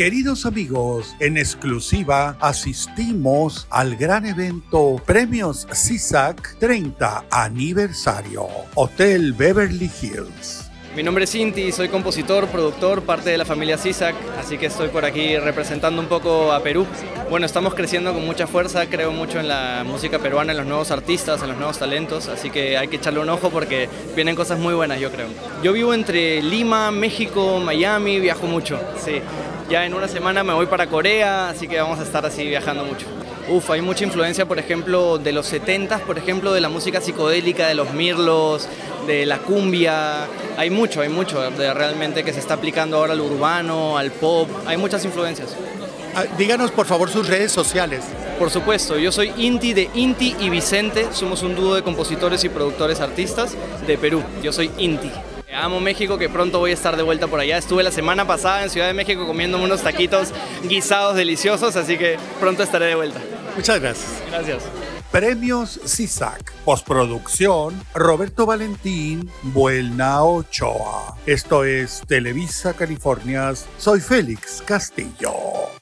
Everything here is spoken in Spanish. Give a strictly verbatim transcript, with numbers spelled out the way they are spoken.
Queridos amigos, en exclusiva asistimos al gran evento Premios C S A C treinta Aniversario, Hotel Beverly Hills. Mi nombre es Inti, soy compositor, productor, parte de la familia C S A C, así que estoy por aquí representando un poco a Perú. Bueno, estamos creciendo con mucha fuerza, creo mucho en la música peruana, en los nuevos artistas, en los nuevos talentos, así que hay que echarle un ojo porque vienen cosas muy buenas, yo creo. Yo vivo entre Lima, México, Miami, viajo mucho, sí. Ya en una semana me voy para Corea, así que vamos a estar así viajando mucho. Uf, hay mucha influencia, por ejemplo, de los setentas, por ejemplo, de la música psicodélica, de los mirlos, de la cumbia. Hay mucho, hay mucho de realmente que se está aplicando ahora al urbano, al pop. Hay muchas influencias. Ah, díganos, por favor, sus redes sociales. Por supuesto, yo soy Inti de Inti y Vicente. Somos un dúo de compositores y productores artistas de Perú. Yo soy Inti. Amo México, que pronto voy a estar de vuelta por allá. Estuve la semana pasada en Ciudad de México comiéndome unos taquitos guisados deliciosos, así que pronto estaré de vuelta. Muchas gracias. Gracias. Premios C S A C. Postproducción, Roberto Valentín, Buelna Ochoa. Esto es Televisa Californias. Soy Félix Castillo.